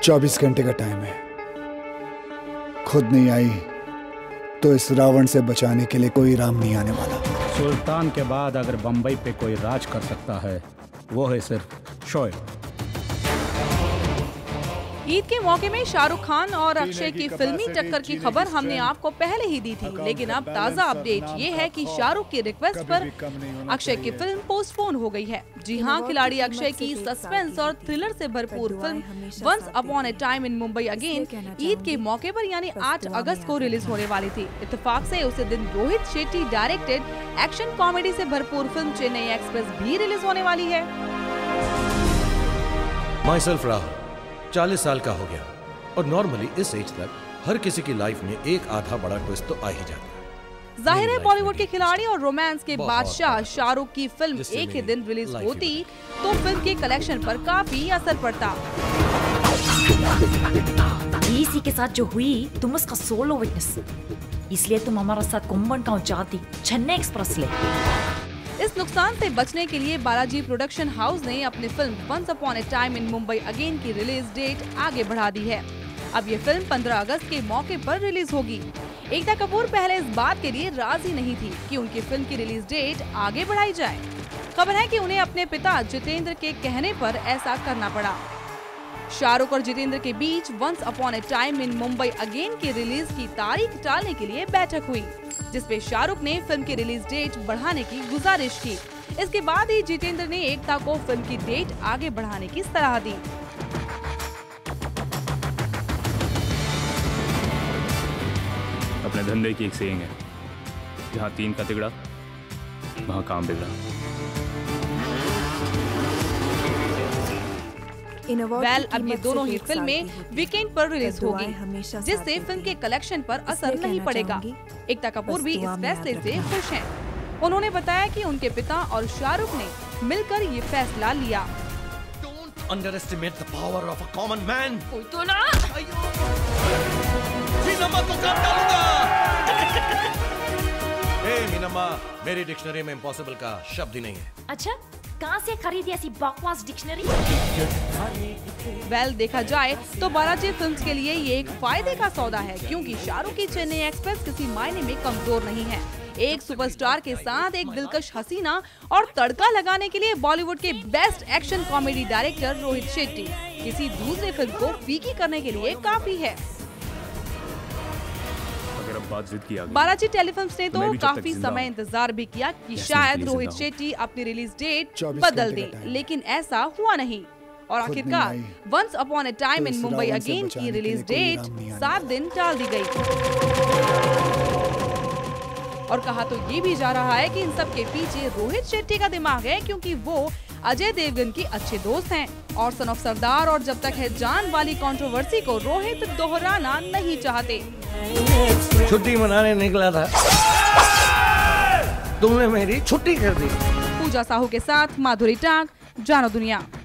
24 घंटे का टाइम है। खुद नहीं आई तो इस रावण से बचाने के लिए कोई राम नहीं आने वाला। सुल्तान के बाद अगर बंबई पे कोई राज कर सकता है वो है सिर्फ शोएब। ईद के मौके में शाहरुख खान और अक्षय की फिल्मी टक्कर की खबर हमने आपको पहले ही दी थी, लेकिन अब ताज़ा अपडेट ये है कि शाहरुख की रिक्वेस्ट पर अक्षय की फिल्म पोस्टपोन हो गई है। जी हां, खिलाड़ी अक्षय की सस्पेंस और थ्रिलर से भरपूर film once upon a time in Mumbai again Eid के मौके पर यानी 8 अगस्त को रिलीज होने वाली थी। इत्तेफाक से उसी दिन Rohit Shetty directed action comedy से भरपूर फिल्म चेन्नई एक्सप्रेस भी रिलीज होने वाली है। माइसेल्फ राहुल 40 साल का हो गया और नॉर्मली इस एज तक हर किसी की लाइफ में एक आधा बड़ा ट्विस्ट तो आ ही जाता है। जाहिर है बॉलीवुड के खिलाड़ी और रोमांस के बादशाह शाहरुख की फिल्म एक ही दिन रिलीज होती तो फिल्म के कलेक्शन पर काफी असर पड़ता। इसी के साथ जो हुई तुम उसका सोलो विटनेस, इसलिए तुम हमारा साथ कुंभन गांव जाती चेन्नई एक्सप्रेस ले। इस नुकसान से बचने के लिए बालाजी प्रोडक्शन हाउस ने अपनी film once upon a time in Mumbai again की रिलीज डेट आगे बढ़ा दी है। अब ये फिल्म 15 अगस्त के मौके पर रिलीज होगी। एकता कपूर पहले इस बात के लिए राजी नहीं थी कि उनकी फिल्म की रिलीज डेट आगे बढ़ाई जाए। खबर है कि उन्हें अपने पिता जितेंद्र के कहने पर ऐसा करना पड़ा। शाहरुख और जितेंद्र के बीच once upon a time in Mumbai again की रिलीज की तारीख टालने के लिए बैठक हुई, जिसपे शाहरुख ने फिल्म की रिलीज डेट बढ़ाने की गुजारिश की। इसके बाद ही जितेंद्र ने एकता को फिल्म की डेट आगे बढ़ाने की सलाह दी। अपने धंधे की एक सेइंग है, जहाँ 3 का तिगड़ा वहाँ काम बिगड़ा। अब ये दोनों ही फिल्में वीकेंड पर रिलीज होगी, जिससे फिल्म के कलेक्शन पर असर नहीं पड़ेगा। एकता कपूर भी इस फैसले से खुश हैं। उन्होंने बताया कि उनके पिता और शाहरुख ने मिलकर ये फैसला लिया। Don't underestimate the power of a common man. कोई तो ना मीनम्मा तो काट डालूंगा। मीनम्मा, मेरी डिक्शनरी में इम्पॉसिबल का शब्द ही नहीं है। अच्छा, कहाँ से खरीदी ऐसी बकवास डिक्शनरी? देखा जाए तो बालाजी फिल्म्स के लिए ये एक फायदे का सौदा है, क्योंकि शाहरुख की चेन्नई एक्सप्रेस किसी मायने में कमजोर नहीं है। एक सुपरस्टार के साथ एक दिलकश हसीना और तड़का लगाने के लिए बॉलीवुड के best action comedy director Rohit Shetty किसी दूसरे फिल्म को फीकी करने के लिए काफी है। बालाजी टेलीफिल्म्स ने तो काफी समय इंतजार भी किया कि शायद रोहित शेट्टी अपनी रिलीज डेट बदल दें, लेकिन ऐसा हुआ नहीं और आखिरकार once upon a time in Mumbai again की रिलीज डेट 7 दिन टाल दी गई। और कहा तो ये भी जा रहा है कि इन सब के पीछे रोहित शेट्टी का दिमाग है, क्योंकि वो अजय देवगन के अच्छे दोस्त हैं और सन ऑफ सरदार और जब तक है जान वाली कंट्रोवर्सी को रोहित दोहराना नहीं चाहते। छुट्टी मनाने निकला था, तुमने मेरी छुट्टी कर दी। पूजा साहू के साथ माधुरी टांग, जानो दुनिया।